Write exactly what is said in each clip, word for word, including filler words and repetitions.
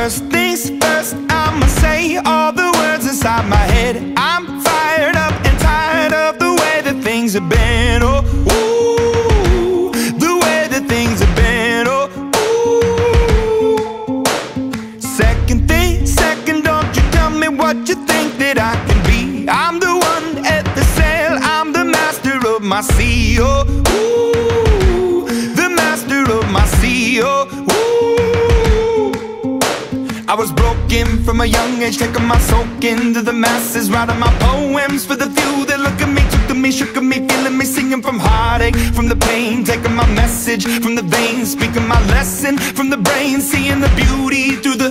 First things first, I'ma say all the words inside my head. I'm fired up and tired of the way that things have been. Oh, ooh, the way that things have been. Oh, ooh. Second thing, second, don't you tell me what you think that I can be. I'm the one at the sail, I'm the master of my sea. Oh, ooh, the master of my sea. Oh, ooh. I was broken from a young age, taking my soak into the masses, writing my poems for the few that look at me, took to me, shook at me, feeling me, singing from heartache, from the pain, taking my message from the veins, speaking my lesson from the brain, seeing the beauty through the...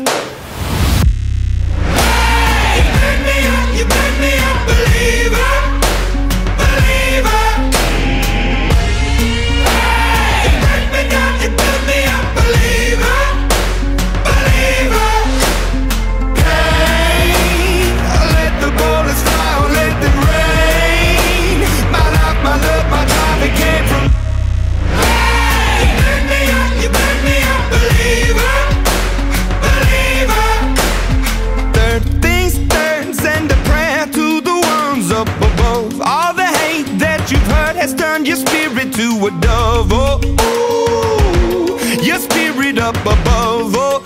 Hey, you burn me up, you burn me up, believer, believer. Hey, you burn me down, you burn me up, believer, believer. Turn your spirit to a dove, oh, ooh, your spirit up above, oh,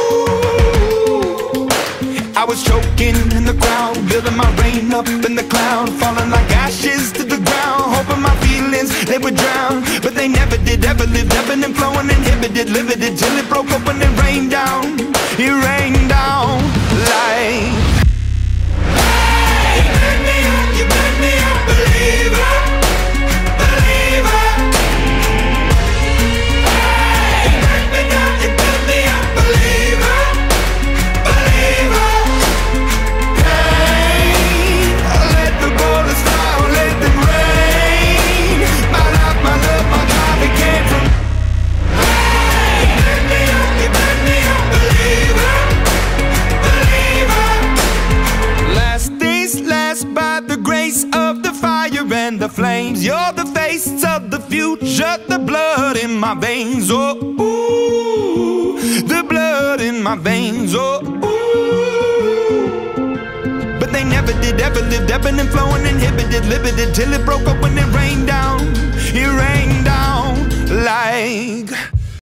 ooh. I was choking in the crowd, building my rain up in the cloud, falling like ashes to the ground, hoping my feelings, they would drown, but they never did, ever lived, ebbing and flowing, inhibited, limited, till it broke open and rained down, it rained down like... Hey, you burn me up, you burn me up, believer. And the flames, you're the face of the future, the blood in my veins, oh, ooh, the blood in my veins, oh, ooh. But they never did, ever lived, ebbing and flowing, inhibited, limited, till it broke up when it rained down, it rained down like...